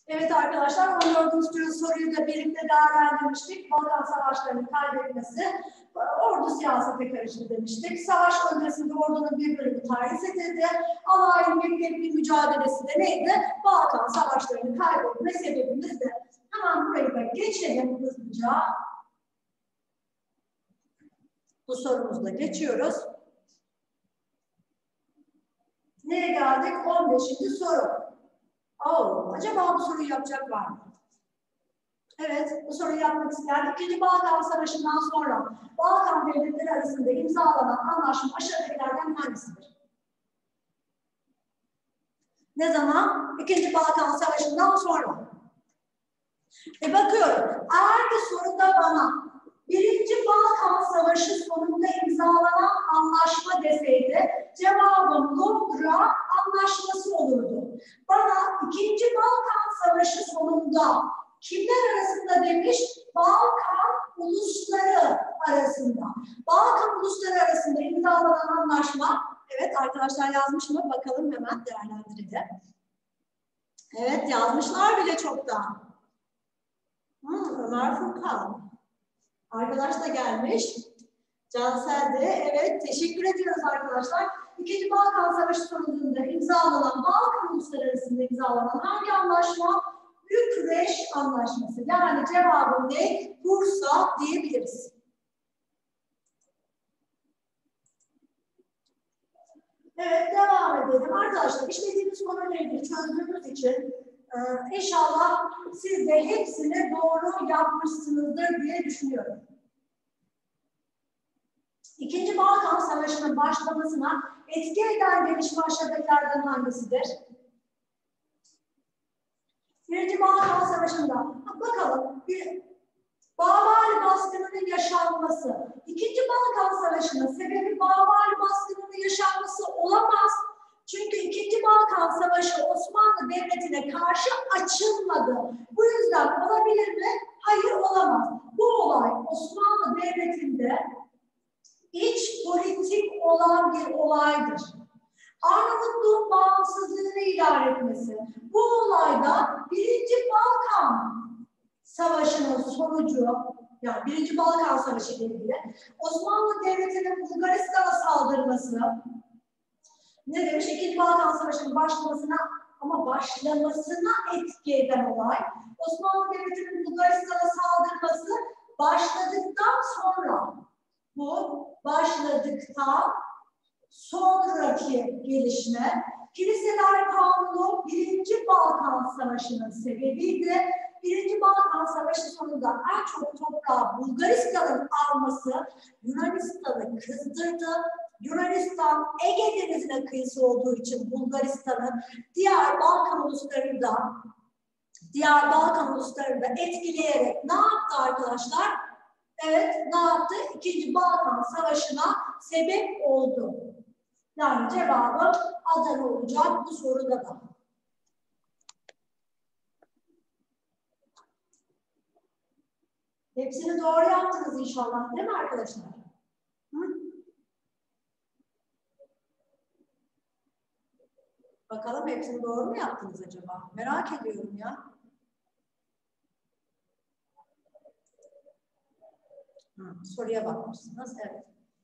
Evet arkadaşlar, 14. soruyu da birlikte değerlendirmiştik. Balkan Savaşları'nın kaybetmesi ordu siyasete karıştı demiştik. Savaş öncesinde ordunun bir bölümü tahris edildi. Alayın bir mücadelesi de neydi? Balkan Savaşları'nın kaybetme sebebimiz de. Hemen burayı da geçelim hızlıca. Bu sorumuzda geçiyoruz. Neye geldik? 15. soru. Acaba bu soruyu yapacak var mı? Evet, bu soruyu yapmak isteyen İkinci Balkan Savaşı'ndan sonra Balkan devletleri arasında imzalanan anlaşma aşağıdakilerden hangisidir? Ne zaman? İkinci Balkan Savaşı'ndan sonra. Bakıyorum, eğer ki soruda bana Birinci Balkan Savaşı sonunda imzalanan anlaşma deseydi cevabım Londra Anlaşması olurdu. Bana İkinci Balkan Savaşı sonunda kimler arasında demiş? Balkan ulusları arasında. Balkan ulusları arasında imzalanan anlaşma, evet arkadaşlar yazmış mı? Bakalım hemen değerlendirelim. Evet yazmışlar bile çoktan. Ömer Furkan. Arkadaş da gelmiş. Cansel de. Evet, teşekkür ediyoruz arkadaşlar. İkinci Balkan Savaşı sonucunda imzalanan, Balkan ulusları arasında imzalanan hangi anlaşma? Bükreş Anlaşması. Yani cevabı ne? Bursa diyebiliriz. Evet, devam edelim. Arkadaşlar, işlediğimiz konuyla ilgili çözdüğümüz için inşallah siz de hepsini doğru yapmışsınızdır diye düşünüyorum. İkinci Balkan Savaşı'nın başlamasına etki eden gelişme aşağıdakilerden hangisidir? Birinci Balkan Savaşı'nda bakalım Babali baskınının yaşanması. İkinci Balkan Savaşı'nın sebebi Babali baskınının yaşanması olamaz. Çünkü İkinci Balkan Savaşı Osmanlı Devleti'ne karşı açılmadı. Bu yüzden olabilir mi? Hayır, olamaz. Bu olay Osmanlı Devleti'nde iç politik olan bir olaydır. Arnavutluğun bağımsızlığını ilan etmesi. Bu olayda Birinci Balkan Savaşı'nın sonucu, yani Birinci Balkan Savaşı ile ilgili Osmanlı Devleti'nin Bulgaristan'a saldırması, ne demiş? İkinci Balkan Savaşı'nın başlamasına etki eden olay. Osmanlı Devleti'nin Bulgaristan'a saldırması başladıktan sonra, bu başladıktan sonraki gelişme, Kiliseler Kanunu Birinci Balkan Savaşı'nın sebebiydi. Birinci Balkan Savaşı sonunda en çok toprağı Bulgaristan'ın alması Yunanistan'ı kızdırdı. Yunanistan Ege Denizi'ne kıyısı olduğu için Bulgaristan'ın diğer Balkan uluslarını da etkileyerek ne yaptı arkadaşlar? Evet, ne yaptı? İkinci Balkan Savaşı'na sebep oldu. Yani cevabı Adana olacak bu soruda da. Hepsini doğru yaptınız inşallah, değil mi arkadaşlar? Bakalım hepsini doğru mu yaptınız acaba? Merak ediyorum ya. Soruya bakmışsınız. Evet.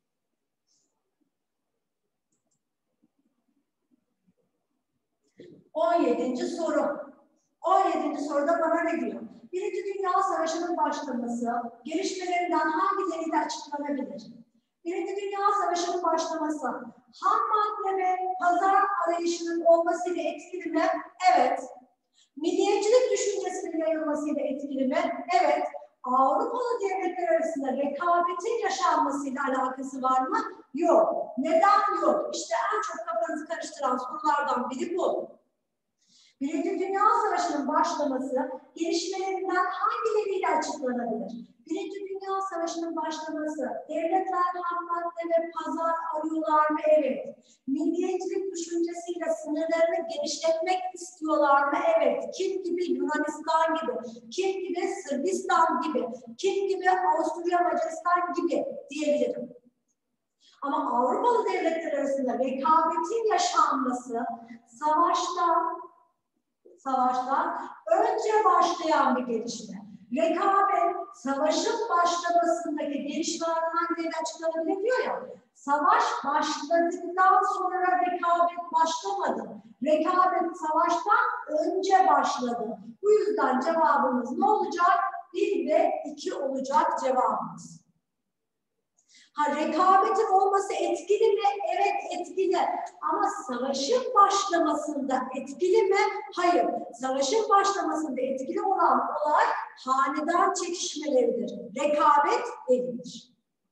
On yedinci soruda bana ne diyor? Birinci Dünya Savaşı'nın başlaması gelişmelerinden hangileriyle açıklanabilir? Birinci Dünya Savaşı'nın başlaması ham madde ve pazar arayışının olmasıyla etkili mi? Evet. Milliyetçilik düşüncesinin yayılmasıyla etkili mi? Evet. Avrupalı devletler arasında rekabetin yaşanmasıyla alakası var mı? Yok. Neden yok? İşte en çok kafanızı karıştıran sorulardan biri bu. Birinci Dünya Savaşı'nın başlaması gelişmelerinden hangileriyle açıklanabilir? Birinci Dünya Savaşı'nın başlaması, devletler ham madde ve pazar arıyorlar mı? Evet. Milliyetçilik düşüncesiyle sınırlarını genişletmek istiyorlar mı? Evet. Kim gibi? Yunanistan gibi. Kim gibi? Sırbistan gibi. Kim gibi? Avusturya, Macaristan gibi diyebilirim. Ama Avrupalı devletler arasında rekabetin yaşanması, Savaştan önce başlayan bir gelişme. Rekabet, savaşın başlamasındaki gelişmelerden hangileri açıklanabilir diyor ya. Savaş başladıktan sonra rekabet başlamadı. Rekabet savaştan önce başladı. Bu yüzden cevabımız ne olacak? 1 ve 2 olacak cevabımız. Rekabetin olması etkili mi? Evet etkili. Ama savaşın başlamasında etkili mi? Hayır. Savaşın başlamasında etkili olan olay hanedan çekişmeleridir. Rekabet değildir.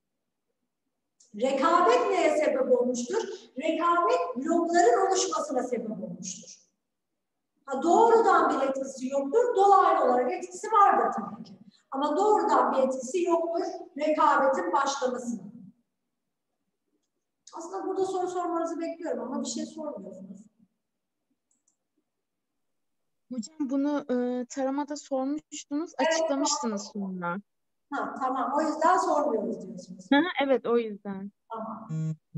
Rekabet neye sebep olmuştur? Rekabet blokların oluşmasına sebep olmuştur. Doğrudan bir etkisi yoktur. Dolaylı olarak etkisi vardır tabii ki. Ama doğrudan bir etkisi yoktur rekabetin başlamasının. Aslında burada soru sormanızı bekliyorum ama bir şey sormuyorsunuz. Hocam bunu taramada sormuştunuz, Evet, açıklamıştınız sonra. Tamam, o yüzden sormuyoruz diyorsunuz. Evet, o yüzden. Tamam.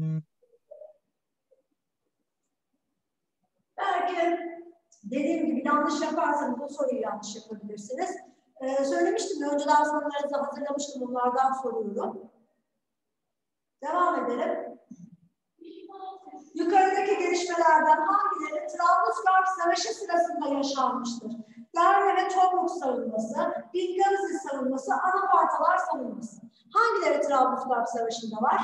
Belki dediğim gibi yanlış yaparsanız bu soruyu yanlış yapabilirsiniz. Söylemiştim, önceden sorularınızı hazırlamıştım, onlardan soruyorum. Devam edelim. Yukarıdaki gelişmelerden hangileri Trablusgarp Savaşı sırasında yaşanmıştır? Derve ve Tobruk savunması, Bingölzi savunması, Anafartalar savunması. Hangileri Trablusgarp Savaşı'nda var?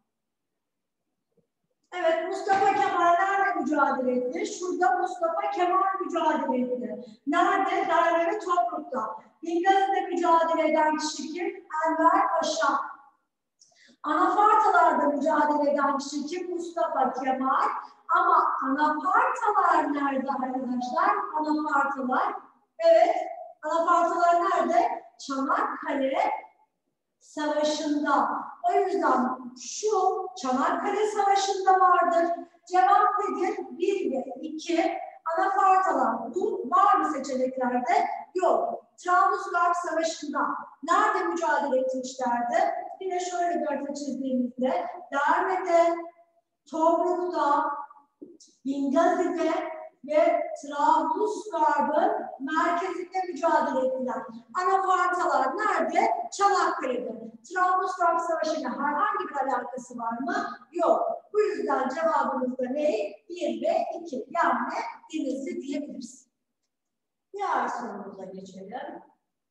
Evet, Mustafa Kemal nerede mücadele etti? Şurada Mustafa Kemal mücadele etti. Nerede? Derve ve Tobruk'ta. Bingölzi'de mücadele eden kişi kim? Enver Paşa. Anafartalarda mücadele eden kişi kim? Mustafa Kemal. Ama anafartalar nerede arkadaşlar? Anafartalar. Evet. Anafartalar nerede? Çanakkale Savaşı'nda. O yüzden şu Çanakkale Savaşı'nda vardır. Cevap nedir? 1 ve 2. Anafartalar. Bu var mı seçeneklerde? Yok. Trablusgarp Savaşı'nda nerede mücadele etmişlerdi? Yine şöyle bir harita çizdiğimizde Derne'de, Tobruk'ta, Bingölzi'de ve Trablusgarp'ın merkezinde mücadele ettiler. Anafartalar nerede? Çanakkale'de. Trablusgarp Savaşı'yla herhangi bir alakası var mı? Yok. Bu yüzden cevabımız da ne? 1 ve 2. Yani Denizli diyebiliriz. Diğer sorumuza geçelim.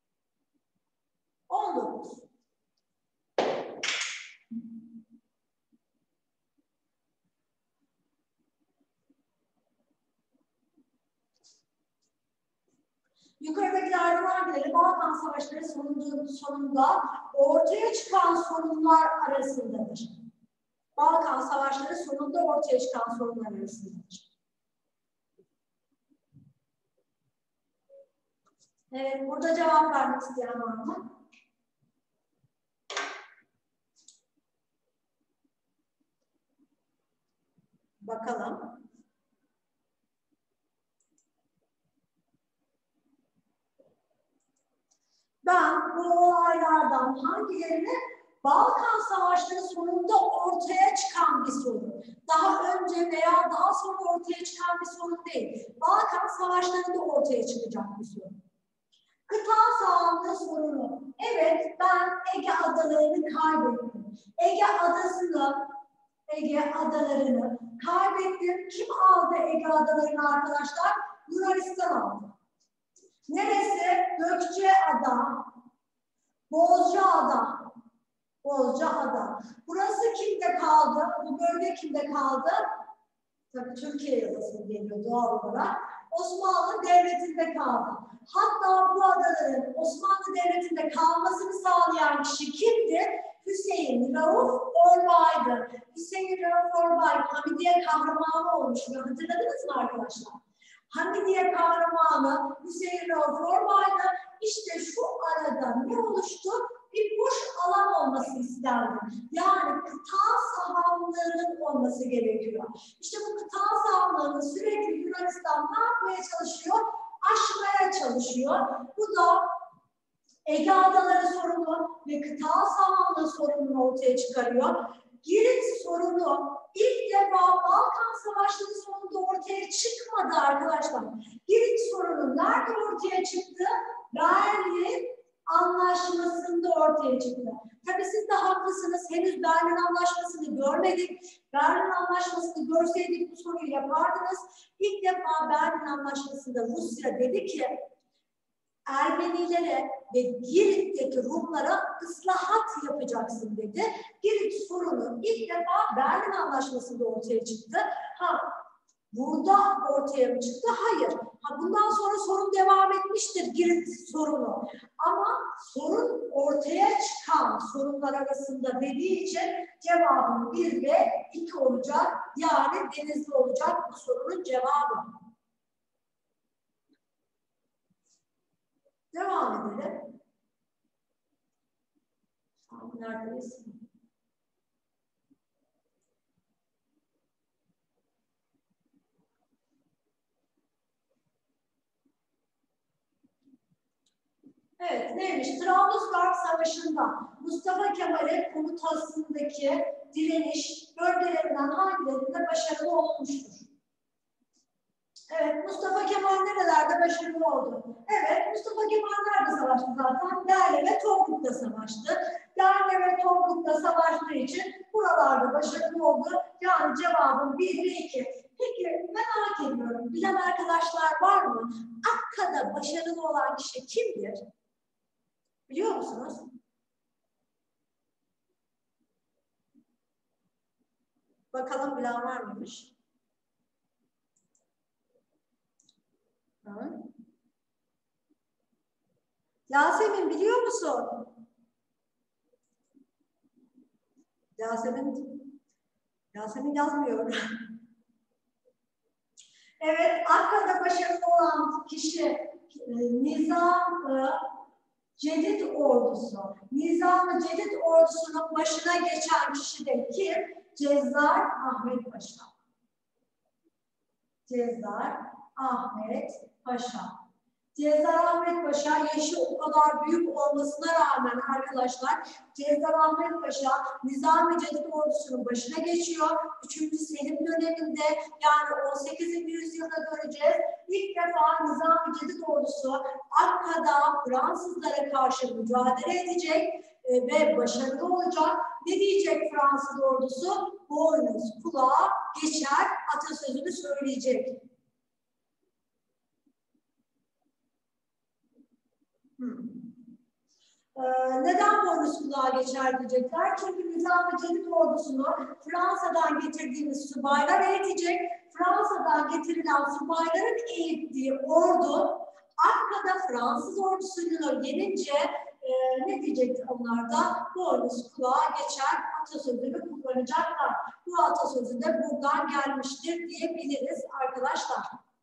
19. Yukarıdakilerden hangileri Balkan Savaşları sonunda ortaya çıkan sorunlar arasındadır? Balkan Savaşları sonunda ortaya çıkan sorunlar arasındadır. Evet, burada cevap vermek isteyen var mı? Bakalım. Ben bu olaylardan hangilerini Balkan Savaşları sonunda ortaya çıkan bir sorun. Daha önce veya daha sonra ortaya çıkan bir sorun değil. Balkan Savaşları'nda ortaya çıkacak bir sorun. Kıta sahanlığı sorunu. Evet, ben Ege adalarını kaybettim. Ege adalarını kaybettim. Kim aldı Ege adalarını arkadaşlar? Yunanistan aldı. Neresi? Gökçeada, Bozcaada. Bozcaada. Burası kimde kaldı? Bu bölge kimde kaldı? Tabii Türkiye yazısı geliyor doğal olarak. Osmanlı Devleti'nde kaldı. Hatta bu adaların Osmanlı Devleti'nde kalmasını sağlayan kişi kimdi? Hüseyin Rauf Orbay'dı. Hüseyin Rauf Orbay Hamidiye kahramanı olmuş. Hatırladınız mı arkadaşlar? Hamidiye kahramanı Hüseyin Rauf Orbay'dı. İşte şu arada ne oluştu? Bir boş alan olması istendi. Yani kıta sahanlığının olması gerekiyor. İşte bu kıta sahanlığını sürekli Yunanistan ne yapmaya çalışıyor? Aşmaya çalışıyor. Bu da Ege Adaları sorunu ve kıta sahanlığı sorununu ortaya çıkarıyor. Girit sorunu ilk defa Balkan Savaşları sonunda ortaya çıkmadı arkadaşlar. Girit sorunu sorunu nerede ortaya çıktı? Berlin Anlaşması'nda ortaya çıktı. Tabii siz de haklısınız. Henüz Berlin Anlaşması'nı görmedik. Berlin Anlaşması'nı görseydik bu soruyu yapardınız. İlk defa Berlin Anlaşması'nda Rusya dedi ki Ermenilere ve Girit'teki Rumlara ıslahat yapacaksın dedi. Girit sorunu ilk defa Berlin Anlaşması'nda ortaya çıktı. Burada ortaya mı çıktı? Hayır. Bundan sonra sorun devam etmiştir Girit sorunu. Ama sorun ortaya çıkan sorunlar arasında dediği için cevabım 1 ve 2 olacak. Yani Denizli olacak bu sorunun cevabı. Devam edelim. Neredeyiz? Evet, neymiş? Trablusgarp Savaşı'nda Mustafa Kemal'in komutasındaki direniş bölgelerinden hangilerinde başarılı olmuştur? Evet, Mustafa Kemal nerelerde başarılı oldu? Evet, Mustafa Kemal nerede savaştı zaten? Derle ve Tobruk'ta savaştı. Derle ve Tobruk'ta savaştığı için buralarda başarılı oldu. Yani cevabım 1 ve 2. Peki merak ediyorum, bilen arkadaşlar var mı? Akka'da başarılı olan kişi kimdir? Biliyor musunuz? Bakalım bilen var mıymış? Yasemin biliyor musun? Yasemin yazmıyor. Evet, Akka'da başarılı olan kişi Nizam-ı Cedid ordusu. Nizam-ı Cedid ordusunun başına geçen kişi de kim? Cezzar Ahmet Paşa. Cezzar Ahmet Paşa. Cezzar Ahmet Paşa yaşı o kadar büyük olmasına rağmen arkadaşlar Cezzar Ahmet Paşa Nizam-ı Cedid ordusunun başına geçiyor. 3. Selim döneminde yani 18. yüzyılda göreceğiz. İlk defa Nizam-ı Cedid ordusu Akka'da Fransızlara karşı mücadele edecek ve başarılı olacak. Ne diyecek Fransız ordusu? Boynuz kulağa geçer atasözünü söyleyecek. Neden boynuz kulağa geçer diyecekler? Çünkü Nizam-ı Cedid ordusunu Fransa'dan getirdiğimiz subaylar eğitecek. Fransa'dan getirilen subayların eğittiği ordu Akka'da Fransız ordusunu yenince ne diyecektir onlar da? Boynuz kulağa geçer atasözünü kullanacaklar. Bu atasözü de buradan gelmiştir diyebiliriz arkadaşlar.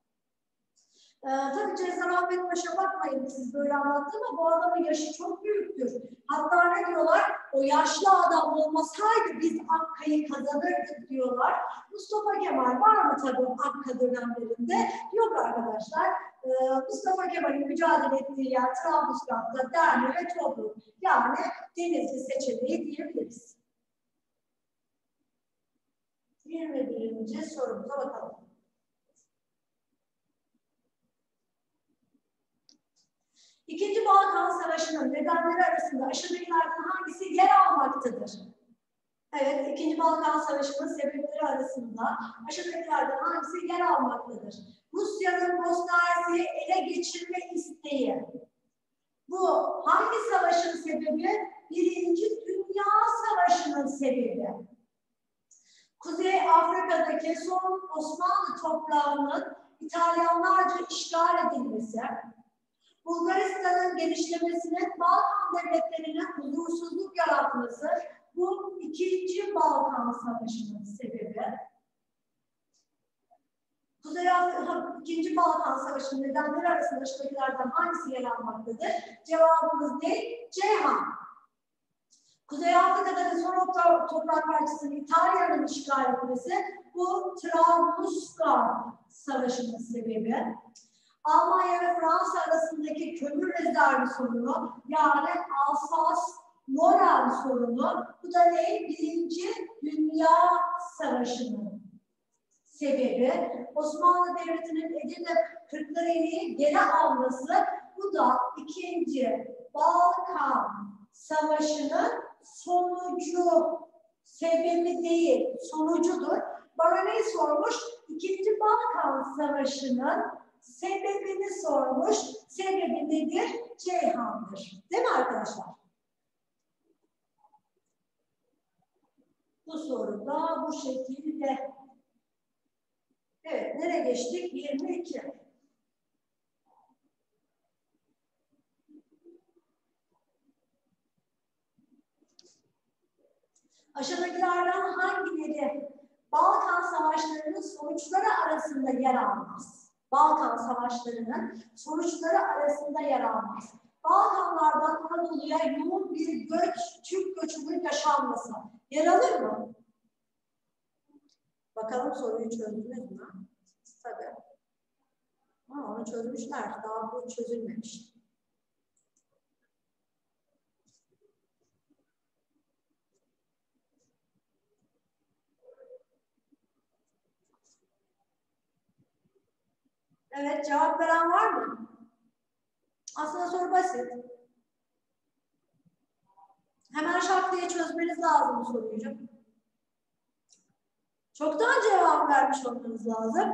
Tabii Cezzar Ahmet Paşa bakmayın siz böyle anlattım ama bu adamın yaşı çok büyüktür. Hatta ne diyorlar? O yaşlı adam olmasaydı biz Akka'yı kazanırdık diyorlar. Mustafa Kemal var mı tabii Akka dönemlerinde? Yok arkadaşlar. Mustafa Kemal'in mücadele ettiği yer Trablusgarp'ta Derli ve Tobruk. Yani Denizli seçeneği diyebiliriz. 21. sorumuza bakalım. İkinci Balkan Savaşı'nın nedenleri arasında aşağıdakilerden hangisi yer almaktadır? Evet, İkinci Balkan Savaşı'nın sebepleri arasında aşağıdakilerden hangisi yer almaktadır? Rusya'nın Bosna Hersek'i ele geçirme isteği. Bu hangi savaşın sebebi? Birinci Dünya Savaşı'nın sebebi. Kuzey Afrika'daki son Osmanlı toprağının İtalyanlarca işgal edilmesi, Bulgaristan'ın genişlemesinin Balkan devletlerine huzursuzluk yaratması bu İkinci Balkan Savaşı'nın sebebi. Kuzey Afrika İkinci Balkan Savaşı'nın nedenleri arasında aşağıdakilerden hangisi yer almaktadır? Cevabımız ne? Ceyhan. Kuzey Afrika'daki son toprak parçasının İtalya'nın işgal etmesi bu Trablusgarp Savaşı'nın sebebi. Almanya ve Fransa arasındaki kömür rezervi sorunu yani Alsas-Lorraine sorunu bu da ne? Birinci Dünya Savaşı'nın sebebi. Osmanlı Devleti'nin Edirne Kırklareli'yi geri alması, bu da 2. Balkan Savaşı'nın sonucu, sebebi değil, sonucudur. Bana ne sormuş? 2. Balkan Savaşı'nın sebebini sormuş. Sebebi nedir? Ceyhan'dır. Değil mi arkadaşlar? Bu soru da bu şekilde. Evet, nereye geçtik? 22. Aşağıdakilerden hangileri Balkan Savaşları'nın sonuçları arasında yer almaz? Balkan Savaşları'nın sonuçları arasında yer almaz. Balkanlardan Anadolu'ya yoğun bir göç, Türk göçünün yaşanması yer alır mı? Bakalım soruyu çözdünüz mü? Tabii. Onu çözmüşler. Daha bu çözülmemiş. Evet, cevap veren var mı? Aslında soru basit. Hemen şak diye çözmeniz lazım bu soruyu. Çoktan cevap vermiş olmanız lazım.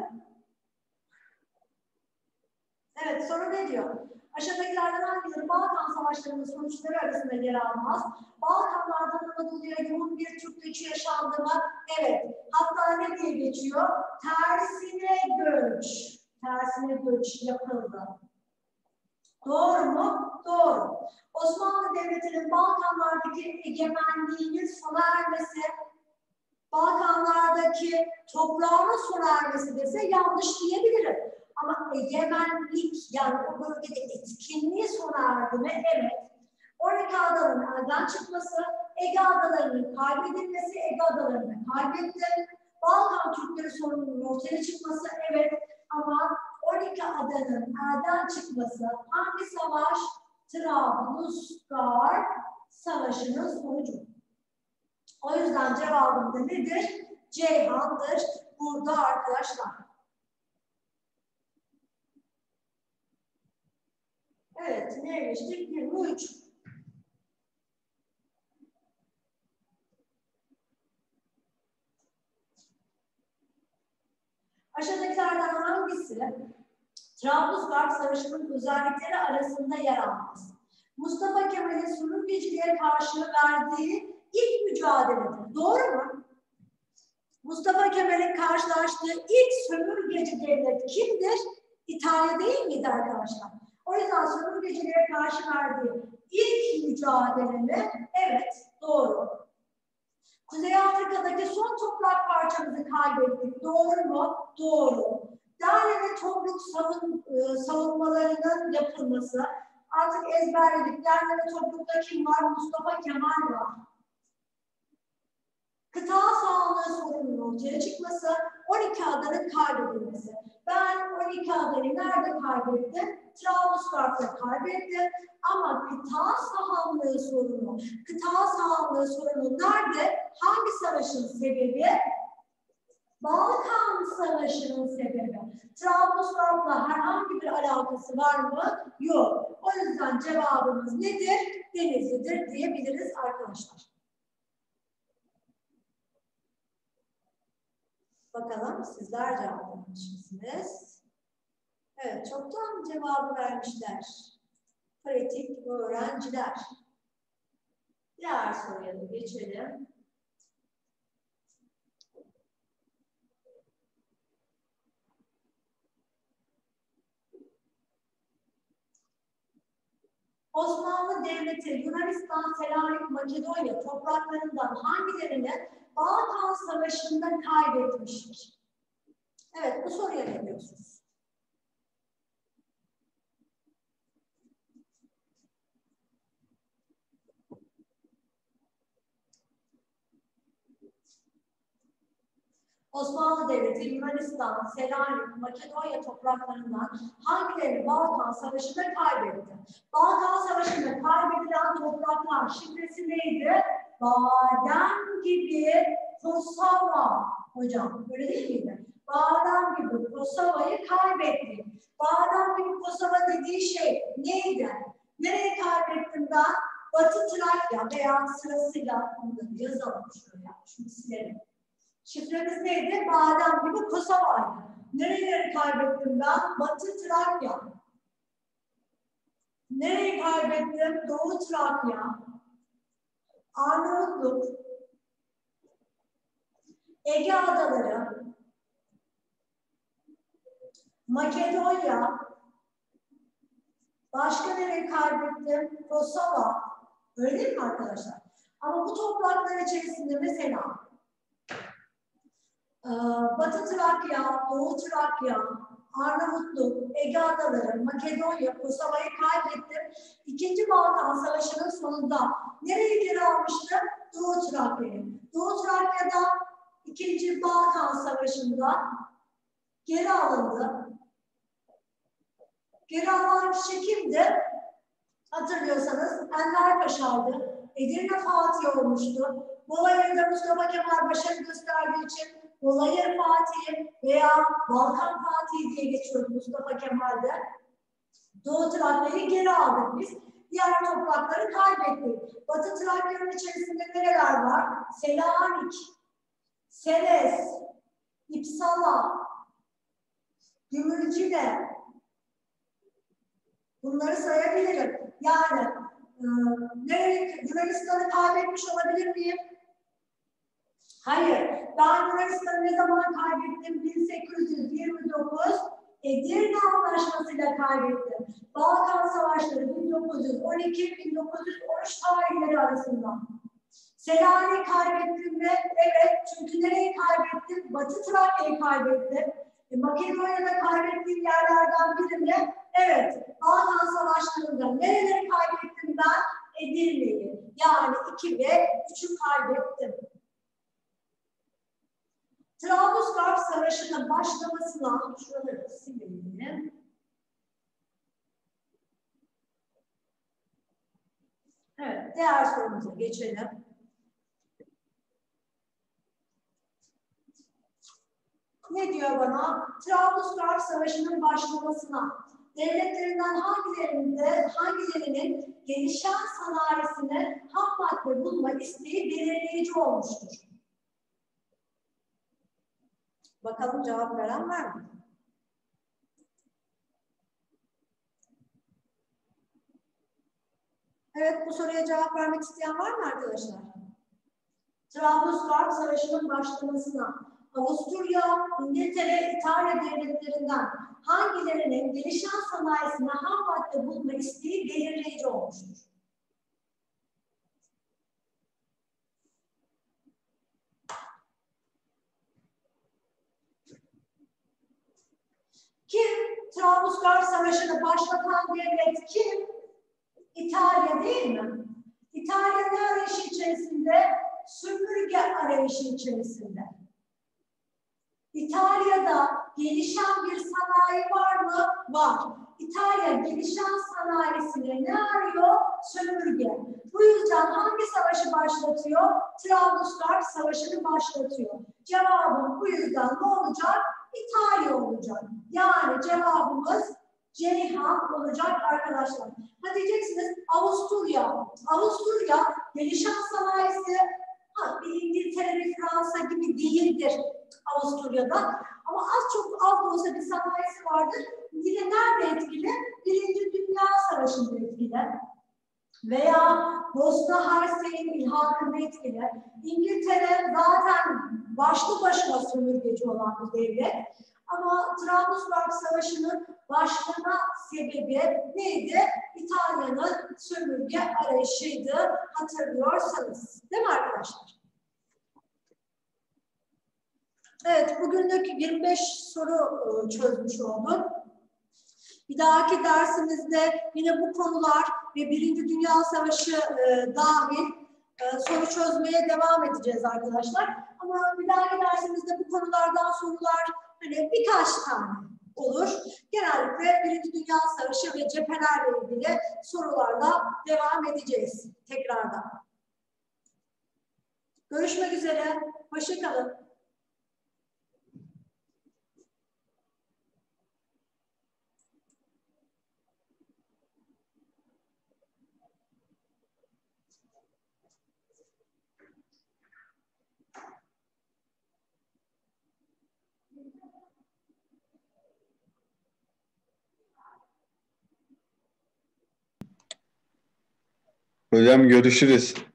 Evet, soru ne diyor? Aşağıdakilerden hangileri Balkan Savaşları'nın sonuçları arasında yer almaz? Balkanlardan Anadolu'ya yoğun bir Türk göçü yaşandı mı? Evet. Hatta ne diye geçiyor? Tersine göç. Tersine göç yapıldı. Doğru mu? Doğru. Osmanlı Devleti'nin Balkanlardaki egemenliğinin sona ermesi, Balkanlardaki toprağının sona ermesi dese yanlış diyebilirim. Ama egemenlik, yani o bölgede etkinliği sona erdi mi? Evet. 12 adaların elden çıkması, Ege adalarının kaybedilmesi, Ege adalarını kaybetti. Balkan Türkleri sorununun ortaya çıkması, evet. Ama 12 adanın elden çıkması hangi savaş? Trablusgarp Savaşı'nın sonucu. O yüzden cevabım da nedir? Ceyhan'dır. Burada arkadaşlar. Evet, neye geçtik? 23. Aşağıdakilerden hangisi Trablusgarp Savaşı'nın özellikleri arasında yer almaz? Mustafa Kemal'in sömürgeciliğe karşı verdiği ilk mücadeledir. Doğru mu? Mustafa Kemal'in karşılaştığı ilk sömürgeci devlet kimdir? İtalya değil miydi arkadaşlar? O yüzden sömürgeciliğe karşı verdiği ilk mücadelemi, evet, doğru. Kuzey Afrika'daki son toprak parçamızı kaybettik. Doğru mu? Doğru. Derle ve Tobruk savunmalarının yapılması. Artık ezberledik. Derle ve Tobruk'ta kim var? Mustafa Kemal var. Kıta sahanlığı sorununun ortaya çıkması, 12 adanın kaybedilmesi. Ben 12 adayı nerede kaybettim? Trablusgarp'ta kaybettim. Ama kıta sahanlığı sorunu nerede? Hangi savaşın sebebi? Balkan Savaşı'nın sebebi. Trablusgarp'la herhangi bir alakası var mı? Yok. O yüzden cevabımız nedir? Denizli'dir diyebiliriz arkadaşlar. Bakalım sizler cevaplamış mısınız? Evet, çoktan cevabı vermişler. Pratik öğrenciler. Diğer soruya da geçelim. Osmanlı Devleti, Yunanistan, Selanik, Makedonya topraklarından hangilerini Balkan Savaşı'nda kaybetmiştir? Evet, bu soruya ne diyorsunuz? Osmanlı Devleti, Yunanistan, Selanik, Makedonya topraklarından hangilerini Balkan Savaşı'nda kaybetti? Balkan Savaşı'nda kaybedilen topraklar şifresi neydi? Badem gibi Kosova. Hocam, öyle değil miydi? Badem gibi Kosova'yı kaybetti. Bağdan gibi Kosova dediği şey neydi? Nereye kaybettim ben? Batı Trakya veya sırasıyla bunları yazalım şuraya. Şunu silelim. Şifremiz neydi? Bağdan gibi Kosova'ydı. Nereleri kaybettim ben? Batı Trakya. Nereyi kaybettim? Doğu Trakya. Arnavutluk. Ege Adaları. Makedonya. Başka nereyi kaybettim? Kosova. Öyle değil mi arkadaşlar? Ama bu topraklar içerisinde mesela Batı Trakya, Doğu Trakya, Arnavutluk, Ege Adaları, Makedonya, Kosova'yı kaybettim. İkinci Balkan Savaşı'nın sonunda nereyi geri almıştı? Doğu Trakya'yı. Doğu Trakya'da İkinci Balkan Savaşı'nda geri alındı. Geri alan kişi kimdi? Hatırlıyorsanız Enver Paşa'ydı. Edirne Fatih olmuştu. Bolayır'da Mustafa Kemal başarı gösterdiği için Bolayır Fatih veya Balkan Fatih diye geçiyordu Mustafa Kemal'de. Doğu Trakya'yı geri aldık biz. Diğer toprakları kaybettik. Batı Trakya'nın içerisinde nereler var? Selanik, Seres, İpsala, Gümülcine. Bunları sayabilirim. Yani Yunanistan'ı kaybetmiş olabilir miyim? Hayır. Ben Yunanistan'ı ne zaman kaybettim? 1829 Edirne Anlaşması'yla kaybettim. Balkan Savaşları 1912-1913 tarihleri arasında. Selanik'i kaybettim mi? Evet. Çünkü nereyi kaybettim? Batı Trakya'yı kaybettim. Makedonya'da kaybettiğim yerlerden biri mi? Evet. Balkan Savaşları'nda nereleri kaybettim ben? Edirne'yi. Yani 2 ve 3'ü kaybettim. Trablusgarp Savaşı'nın başlamasına şuraları silelim. Evet, diğer sorumuza geçelim. Ne diyor bana? Trablusgarp Savaşı'nın başlamasına devletlerinden hangilerinin gelişen sanayisine ham madde bulma isteği belirleyici olmuştur? Bakalım cevap veren var mı? Evet, bu soruya cevap vermek isteyen var mı arkadaşlar? Trablusgarp Savaşı'nın başlamasına Avusturya, İngiltere, İtalya devletlerinden hangilerinin gelişen sanayisine ham madde bulma isteği belirleyici olmuştur? Kim? Trablusgarp Savaşı'nı başlatan devlet kim? İtalya değil mi? İtalya ne arayışı içerisinde? Sömürge arayışı içerisinde. İtalya'da gelişen bir sanayi var mı? Var. İtalya gelişen sanayisine ne arıyor? Sömürge. Bu yüzden hangi savaşı başlatıyor? Trablusgarp Savaşı'nı başlatıyor. Cevabım bu yüzden ne olacak? İtalya olacak. Yani cevabımız Ceyhan olacak arkadaşlar. Ha diyeceksiniz Avusturya. Avusturya gelişen sanayisi bir İngiltere, bir Fransa gibi değildir Avusturya'da. Ama az da olsa bir sanayisi vardır. Yine nerede etkili? Birinci Dünya Savaşı'nda etkili. Veya Bosna Hersek'in ilhakında etkili. İngiltere zaten başlı başına sömürgeci olan bir devlet. Ama Trablusgarp Savaşı'nın başlama sebebi neydi? İtalya'nın sömürge arayışıydı hatırlıyorsanız. Değil mi arkadaşlar? Evet, bugünlük 25 soru çözmüş olduk. Bir dahaki dersimizde yine bu konular ve Birinci Dünya Savaşı dahil soru çözmeye devam edeceğiz arkadaşlar. Ama bir dahaki dersimizde bu konulardan sorular hani birkaç tane olur. Genellikle Birinci Dünya Savaşı ve cephelerle ilgili sorularla devam edeceğiz tekrardan. Görüşmek üzere. Hoşça kalın. Hocam görüşürüz.